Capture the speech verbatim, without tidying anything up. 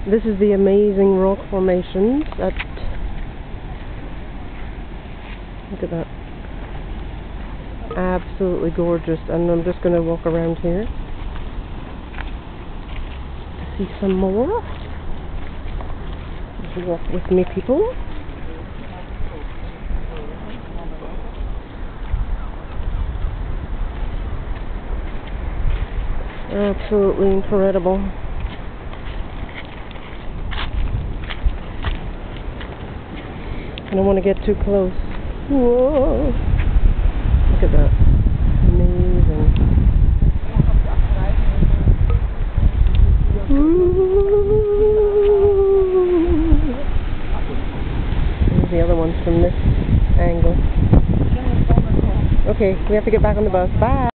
This is the amazing rock formations at... Look at that. Absolutely gorgeous. And I'm just going to walk around here to see some more. Just walk with me, people. Absolutely incredible. I don't want to get too close. Whoa! Look at that. Amazing. Ooh. Here's the other ones from this angle. Okay, we have to get back on the bus. Bye!